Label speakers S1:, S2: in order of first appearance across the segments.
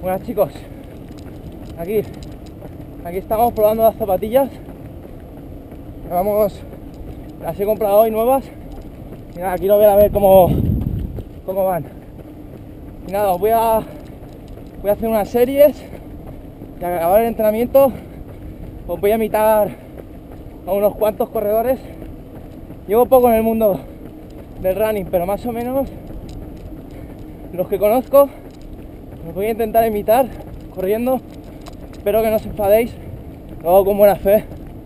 S1: Buenas chicos, aquí estamos probando las zapatillas. Las he comprado hoy nuevas. Y nada, quiero ver a ver cómo van. Y nada, voy a hacer unas series y al acabar el entrenamiento os voy a imitar a unos cuantos corredores. Llevo poco en el mundo del running, pero más o menos los que conozco los voy a intentar imitar corriendo. Espero que no os enfadéis, lo hago con buena fe.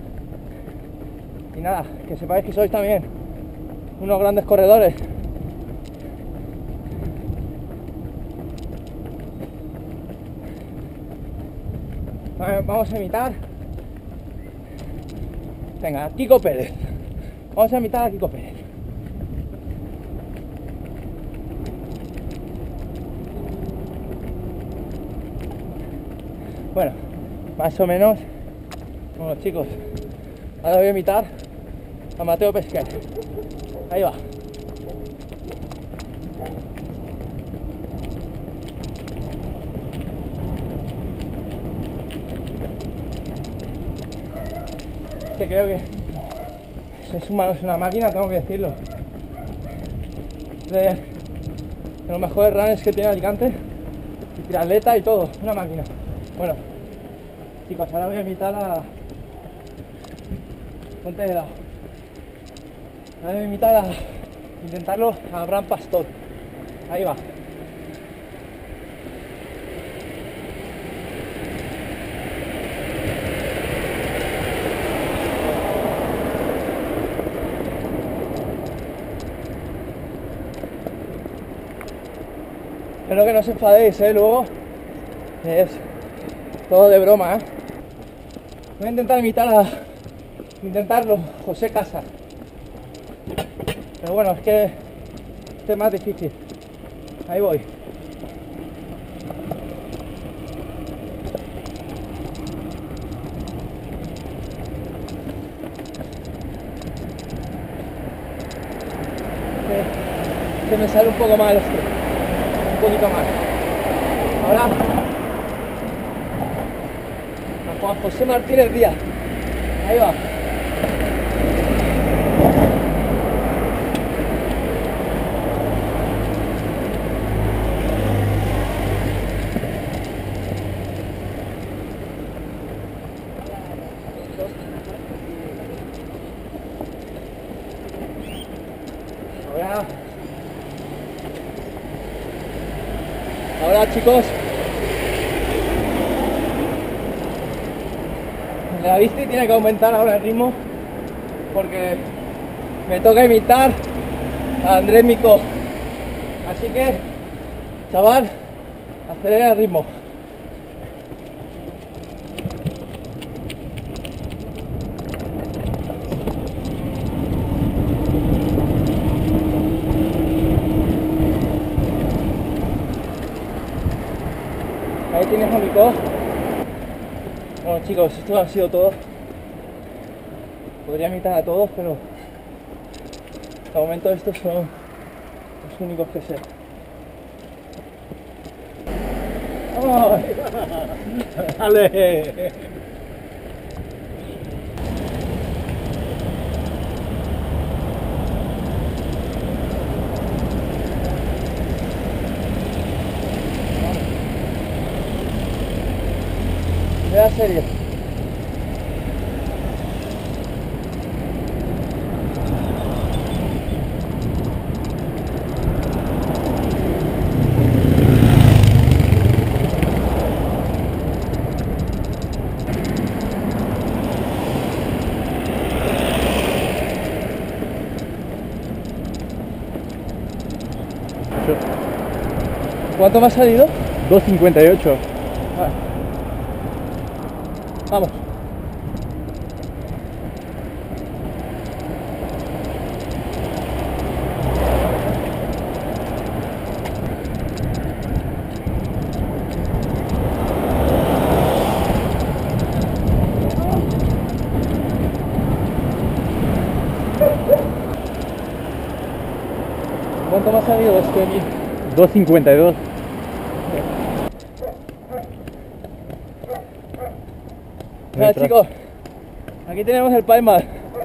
S1: Y nada, que sepáis que sois también unos grandes corredores. Vamos a imitar. Venga, Kiko Pérez. Vamos a imitar a Kiko Pérez. Bueno, más o menos. Bueno chicos, ahora voy a imitar a Mateo Pesquer. Ahí va. Que creo que es una máquina, tengo que decirlo. De los mejores runners que tiene Alicante, y triatleta y todo, una máquina. Bueno, chicos, ahora voy a imitar a... Ponte de lado. Ahora voy a imitar a... Intentarlo a Abraham Pastor. Ahí va. Espero que no os enfadéis, luego es todo de broma, Voy a intentar intentarlo, José Casa. Pero bueno, es que este es más difícil. Ahí voy. Que me sale un poco mal esto. Un poquito más. Ahora a Juan José Martínez Díaz. Ahí va. Ahora chicos, la bici tiene que aumentar ahora el ritmo porque me toca imitar a Andrés Micó. Así que, chaval, acelera el ritmo. Ahí tienes a Micó. Bueno chicos, esto ha sido todo. Podría imitar a todos, pero de momento estos son los únicos que sé. ¡Oh! ¡Dale! Vea serio. ¿Cuánto me ha salido?
S2: 2:58.
S1: Vamos. ¿Cuánto me ha salido este de mí?
S2: 2:52.
S1: Hola chicos, aquí tenemos el Palmar.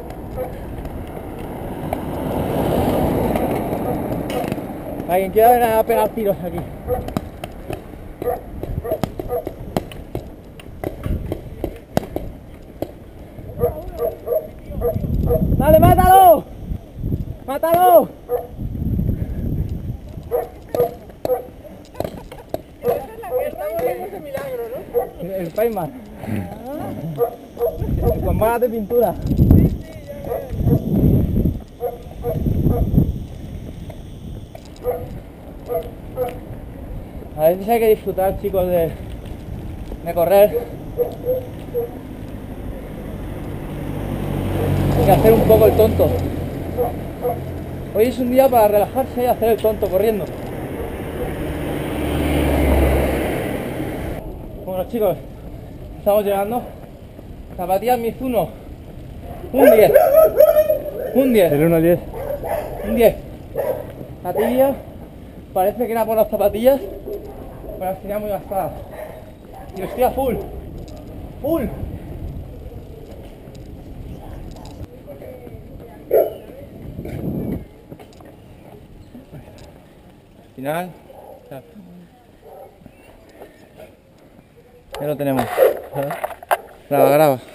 S1: Alguien quiera venir a pegar tiros aquí. ¡Dale, mátalo! ¡Mátalo! El Palmar. Con balas de pintura. A veces hay que disfrutar, chicos, de correr y hacer un poco el tonto. Hoy es un día para relajarse y hacer el tonto corriendo. Bueno chicos, estamos llegando. Zapatillas Mizuno. Un 10. Un 10.
S2: Del 1 al 10.
S1: Un 10. La tibia parece que era por las zapatillas, pero al final muy gastada. Y estoy a full. Full. Al final. Ya lo tenemos. Graba, graba.